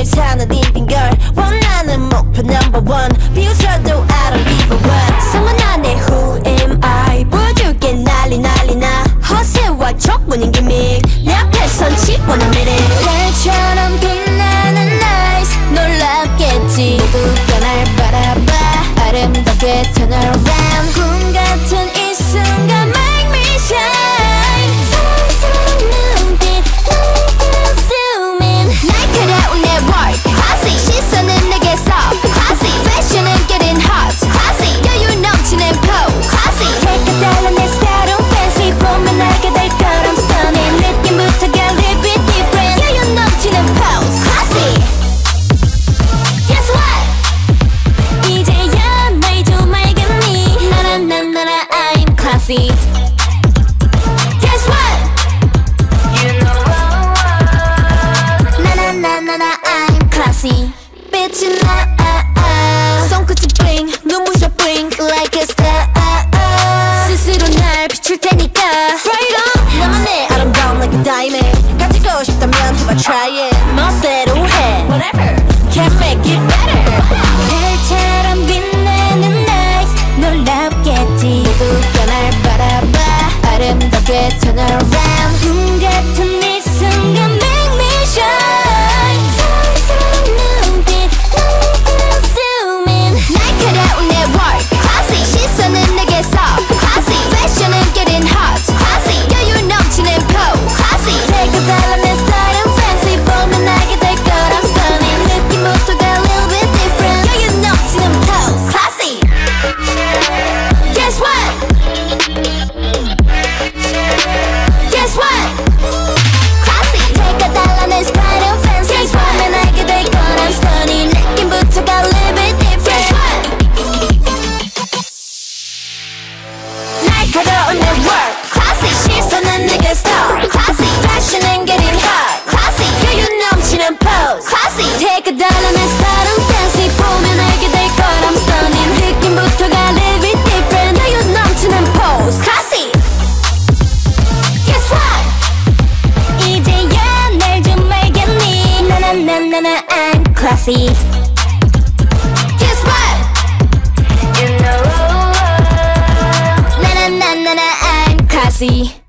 매일 사는 일인 걸 원하는 목표 number one 비웃어도 I don't give a what Someone 안에 who am I 보여줄게 난리 난리나 허세와 족보는 기믹 내 앞에선 집어넣는 minute 별처럼 빛나는 nice 놀랍겠지 누가 날 바라봐 아름답게 turn around 꿈 같은 이 순간 make me shine 사랑스러운 눈빛 날 consuming 날카로운 내 work classy 시선은 내게서 classy fashion은 getting hot classy 여유 넘치는 pose classy take a 달러 내 스타일은 fancy 보면 알게 될 걸 I'm stunning 느낌부터가 a little bit different 여유 넘치는 pose classy Guess what 이제야 날 좀 알겠니 나나 I'm classy Guess what You know 나나 I'm classy 빛이 나 손끝이 bling 눈부셔 blink like a star 스스로 날 비출 테니까 Right on 나만의 아름다움 like a diamond 가지고 싶다면 해봐 try it 멋대로 해 Whatever Can't make it better 별처럼 빛나는 nice 놀랍겠지 누가 날 바라봐 아름답게 turn around 꿈 같은 이 순간 make me shine 사랑스러운 눈빛 날 consuming 날카로운 내 work classy 시선은 내게서 classy fashion은 getting hot classy 여유 넘치는 pose classy take a 달러 내 스타일은 fancy 보면 알게 될 걸 I'm stunning 느낌부터가 a little bit different 여유 넘치는 pose classy Guess what Guess what classy take a 달러 내 스타일은 fancy 보면 알게 될 걸 I'm stunning 느낌부터가 a little bit different 날카로운 내 work classy 시선은 내게 stop classy fashion은 getting hot classy 여유 넘치는 pose classy take a dollar 내 스타일은 fancy 보면 알게 될 걸 I'm stunning 느낌부터가 a little bit different 여유 넘치는 pose classy Guess what 이제야 날 좀 알겠니 나나 I'm classy Guess what You know 나나 I'm classy